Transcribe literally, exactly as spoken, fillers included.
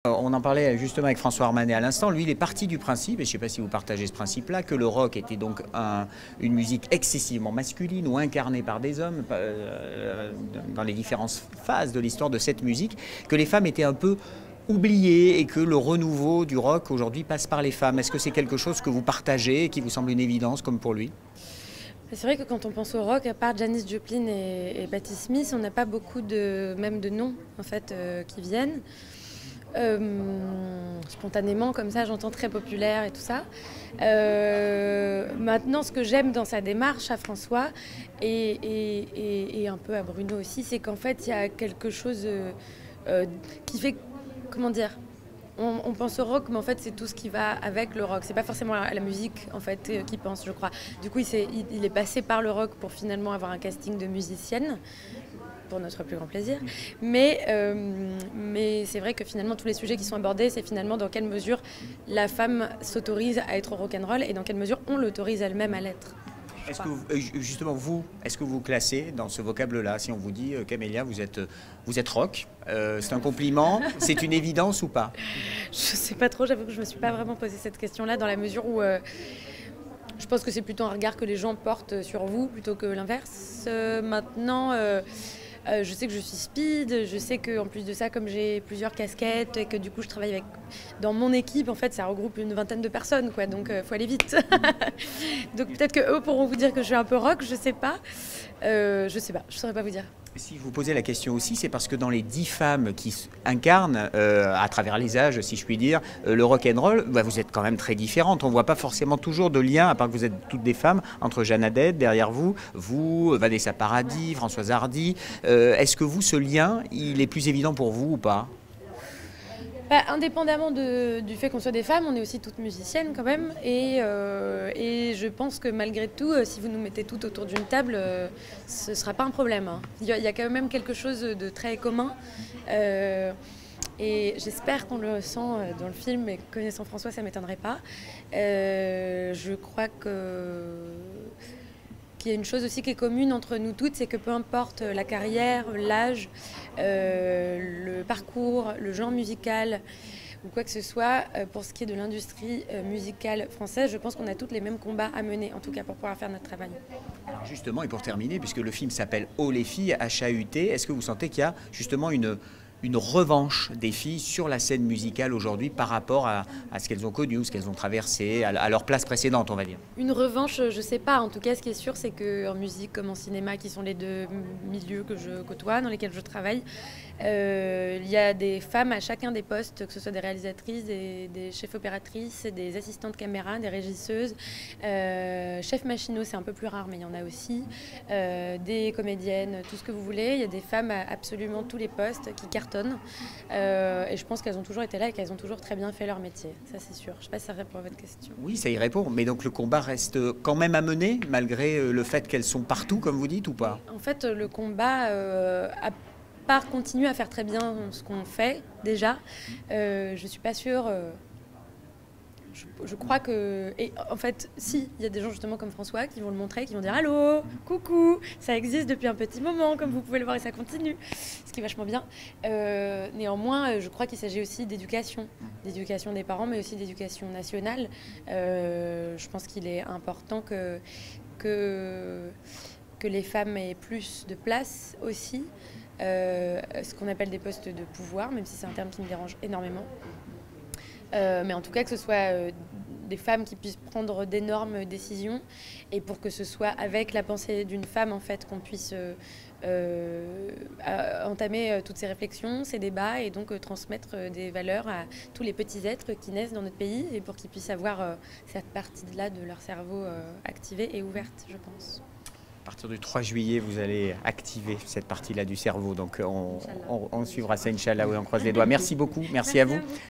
On en parlait justement avec François Armanet à l'instant. Lui, il est parti du principe, et je ne sais pas si vous partagez ce principe-là, que le rock était donc un, une musique excessivement masculine ou incarnée par des hommes euh, dans les différentes phases de l'histoire de cette musique, que les femmes étaient un peu oubliées et que le renouveau du rock aujourd'hui passe par les femmes. Est-ce que c'est quelque chose que vous partagez et qui vous semble une évidence comme pour lui ? C'est vrai que quand on pense au rock, à part Janis Joplin et, et Patti Smith, on n'a pas beaucoup de, même de noms en fait, euh, qui viennent. Euh, spontanément, comme ça, j'entends très populaire et tout ça. Euh, maintenant, ce que j'aime dans sa démarche à François et, et, et, et un peu à Bruno aussi, c'est qu'en fait, il y a quelque chose euh, qui fait, comment dire, On, on pense au rock, mais en fait, c'est tout ce qui va avec le rock. C'est pas forcément la, la musique, en fait, euh, qui pense, je crois. Du coup, il, est, il, il est passé par le rock pour finalement avoir un casting de musicienne, pour notre plus grand plaisir. Mais, euh, mais c'est vrai que finalement, tous les sujets qui sont abordés, c'est finalement dans quelle mesure la femme s'autorise à être rock'n'roll et dans quelle mesure on l'autorise elle-même à l'être. Est-ce que vous, justement, vous, est-ce que vous classez dans ce vocable-là, si on vous dit, euh, Camélia, vous êtes, vous êtes rock, euh, c'est un compliment, c'est une évidence ou pas? Je sais pas trop, j'avoue que je me suis pas vraiment posé cette question-là, dans la mesure où euh, je pense que c'est plutôt un regard que les gens portent sur vous, plutôt que l'inverse. Euh, maintenant... Euh, Euh, je sais que je suis speed, je sais qu'en plus de ça, comme j'ai plusieurs casquettes et que du coup je travaille avec... Dans mon équipe, en fait, ça regroupe une vingtaine de personnes, quoi, donc il euh, faut aller vite. Donc peut-être qu'eux pourront vous dire que je suis un peu rock, je sais pas. Euh, je sais pas, je saurais pas vous dire. Si je vous posais la question aussi, c'est parce que dans les dix femmes qui incarnent, euh, à travers les âges, si je puis dire, euh, le rock'n'roll, bah, vous êtes quand même très différentes. On ne voit pas forcément toujours de lien, à part que vous êtes toutes des femmes, entre Jeanne Haddad, derrière vous, vous, Vanessa Paradis, Françoise Hardy. Euh, Est-ce que vous, ce lien, il est plus évident pour vous ou pas ? Bah, indépendamment de, du fait qu'on soit des femmes, on est aussi toutes musiciennes quand même. Et, euh, et je pense que malgré tout, euh, si vous nous mettez toutes autour d'une table, euh, ce ne sera pas un problème. Hein. Il y a, il y a quand même quelque chose de très commun. Euh, et j'espère qu'on le sent dans le film, et connaissant François, ça ne m'étonnerait pas. Euh, je crois que... qu'il y a une chose aussi qui est commune entre nous toutes, c'est que peu importe la carrière, l'âge, euh, le parcours, le genre musical ou quoi que ce soit, euh, pour ce qui est de l'industrie euh, musicale française, je pense qu'on a toutes les mêmes combats à mener, en tout cas pour pouvoir faire notre travail. Alors justement, et pour terminer, puisque le film s'appelle Oh les filles, H A U T, est-ce que vous sentez qu'il y a justement une... une revanche des filles sur la scène musicale aujourd'hui par rapport à, à ce qu'elles ont connu, ce qu'elles ont traversé, à, à leur place précédente, on va dire? Une revanche, je sais pas. En tout cas, ce qui est sûr, c'est qu'en musique comme en cinéma, qui sont les deux milieux que je côtoie, dans lesquels je travaille, euh, il y a des femmes à chacun des postes, que ce soit des réalisatrices, des, des chefs opératrices, des assistantes caméra, des régisseuses, euh, chefs machinaux, c'est un peu plus rare, mais il y en a aussi, euh, des comédiennes, tout ce que vous voulez. Il y a des femmes à absolument tous les postes qui cartonnent. Euh, et je pense qu'elles ont toujours été là et qu'elles ont toujours très bien fait leur métier, ça c'est sûr. Je ne sais pas si ça répond à votre question. Oui, ça y répond, mais donc le combat reste quand même à mener, malgré le fait qu'elles sont partout, comme vous dites, ou pas? En fait, le combat, euh, à part continuer à faire très bien ce qu'on fait déjà, euh, je ne suis pas sûre... Euh, Je, je crois que... Et en fait, si, il y a des gens justement comme François qui vont le montrer, qui vont dire « Allô, coucou, ça existe depuis un petit moment, comme vous pouvez le voir, et ça continue », ce qui est vachement bien. Euh, néanmoins, je crois qu'il s'agit aussi d'éducation, d'éducation des parents, mais aussi d'éducation nationale. Euh, je pense qu'il est important que, que, que les femmes aient plus de place aussi, euh, ce qu'on appelle des postes de pouvoir, même si c'est un terme qui me dérange énormément. Euh, mais en tout cas que ce soit euh, des femmes qui puissent prendre d'énormes décisions et pour que ce soit avec la pensée d'une femme en fait qu'on puisse euh, euh, entamer euh, toutes ces réflexions, ces débats et donc euh, transmettre euh, des valeurs à tous les petits êtres qui naissent dans notre pays et pour qu'ils puissent avoir euh, cette partie-là de leur cerveau euh, activée et ouverte, je pense. À partir du trois juillet, vous allez activer cette partie-là du cerveau, donc on, on, on suivra ça, Inch'Allah, oui, on croise les doigts. Merci beaucoup, merci, merci à vous. À vous.